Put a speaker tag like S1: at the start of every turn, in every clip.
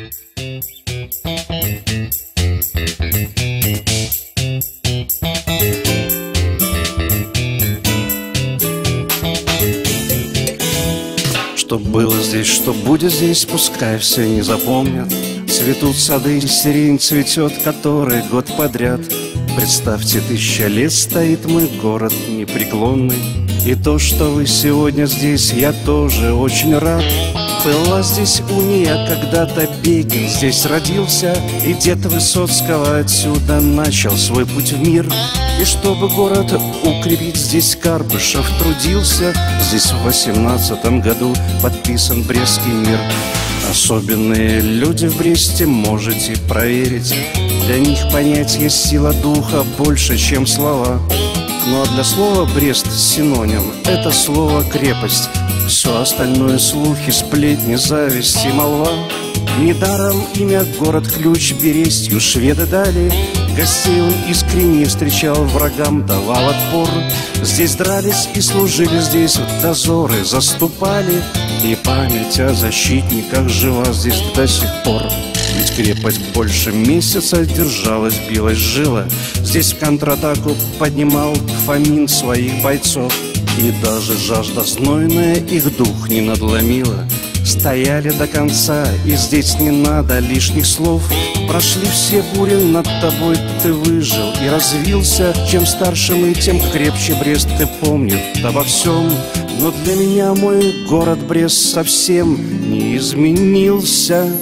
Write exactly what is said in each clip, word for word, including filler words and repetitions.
S1: Что было здесь, что будет здесь, пускай все не запомнят. Цветут сады, сирень цветет, который год подряд. Представьте, тысяча лет стоит мой город непреклонный. И то, что вы сегодня здесь, я тоже очень рад. Была здесь уния, когда-то Бегин здесь родился, и дед Высоцкого отсюда начал свой путь в мир. И чтобы город укрепить, здесь Карбышев трудился. Здесь в восемнадцатом году подписан Брестский мир. Особенные люди в Бресте, можете проверить. Для них понятие сила духа больше, чем слова. Ну а для слова Брест синоним — это слово крепость. Все остальное слухи, сплетни, зависть и молва. Недаром имя город-ключ Берестью шведы дали. Гостей он искренне встречал, врагам давал отпор. Здесь дрались и служили, здесь в дозоры заступали. И память о защитниках жива здесь до сих пор. Ведь крепость больше месяца держалась, билась, жила. Здесь в контратаку поднимал Фомин своих бойцов. И даже жажда знойная их дух не надломила. Стояли до конца, и здесь не надо лишних слов. Прошли все бури, над тобой ты выжил и развился. Чем старше мы, тем крепче Брест ты помнит обо всем. Но для меня мой город Брест совсем не изменился.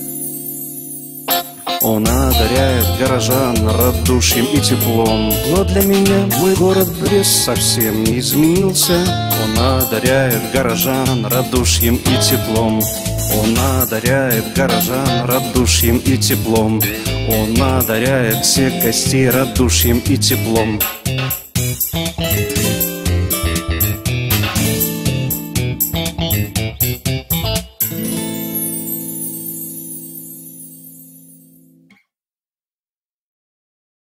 S1: Он одаряет горожан радушием и теплом. Но для меня мой город Брест совсем не изменился. Он одаряет горожан радушием и теплом. Он одаряет горожан радушием и теплом. Он одаряет всех гостей радушием и теплом.